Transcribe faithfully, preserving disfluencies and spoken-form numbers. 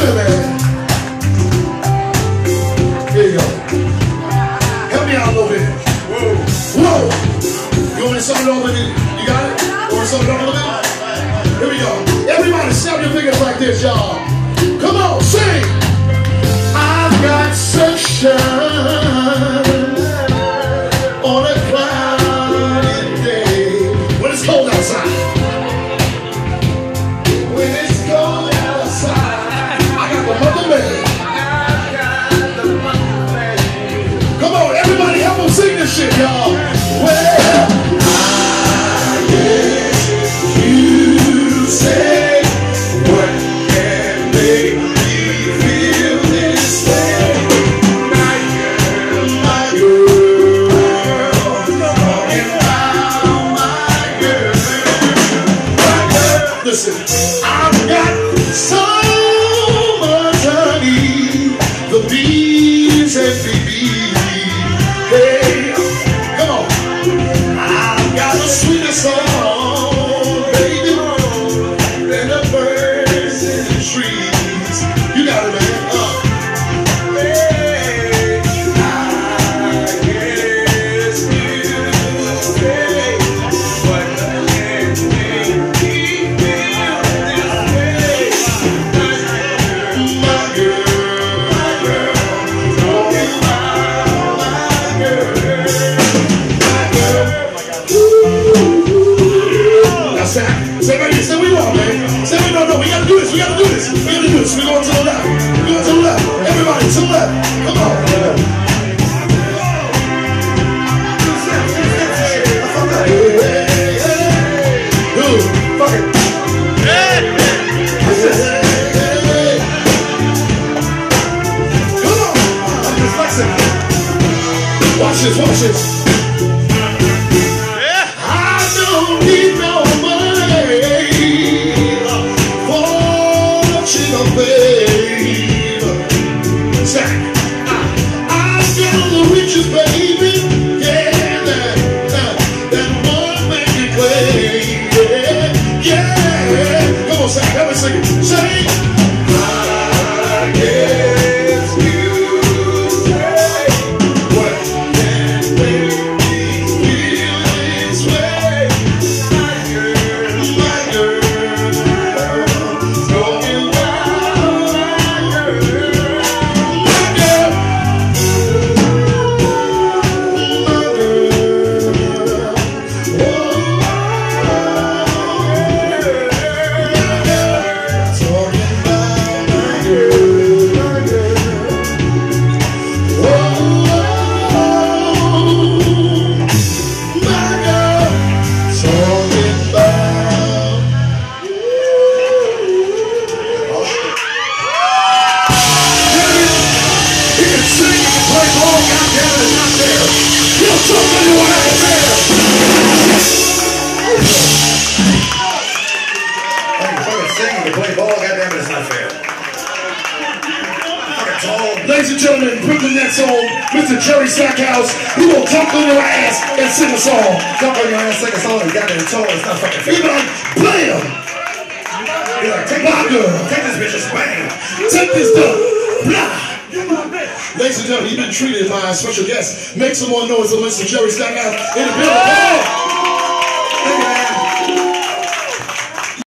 minute, man. Here you go. Help me out a little bit. Whoa. Whoa. You want me to sum it over? You got it? You want to sum it over a little bit? Here we go. Everybody snap your fingers like this, y'all. Come on, sing. I've got sunshine on a cloudy day. When it's cold outside. When it's cold outside. I got the month of May. I got the month of May. Come on, everybody help them sing this shit, y'all. Well, I guess you say what can make me feel this way. My girl, my girl, talking about my girl, my girl. Listen, I've got so much honey, the bees and bees. Hey, come on. I've got the sweetest song, baby, than the birds in the trees. You got it, man. Uh. Hey, I guess you say what can make me feel this way. My girl, my girl, talking about my girl, my girl. Ooh. Now say, say, baby, say we want, man. Say we no, no, we gotta do this, we gotta do this, we gotta do this. We're going to the left, we're going to the left. Everybody to the left. Come on. Dude, fuck it. Come on. I'm dyslexic. Watch this, watch this. I don't need no money for cheap babe. Say, I, I've got the riches, baby. Yeah, that, that, that one man can claim. Yeah, yeah. Come on, say, help me sing it. Say, I guess you say what can make me feel this way. My girl, my girl, talking about my girl, my girl, my girl. Oh, my girl, talking about my girl, my girl. Oh, my girl, talking about. He can sing, he can play ball, goddamn it, it's not there. He'll talk anyone out there. I can fucking sing and play ball, goddamn it, it's not fair. Fucking tall. Ladies and gentlemen, Brooklyn Nets home, Mister Jerry Stackhouse. He will jump on your ass and sing a song. Jump on your ass, sing a song, you goddamn tall, it's not fucking He fair. be like, blam, Be like, take my girl, take this bitch and bang. take this done, blah. Ladies and gentlemen, you've been treated by a special guest. Make some more noise for Mister Jerry Stackhouse in the building. Come on.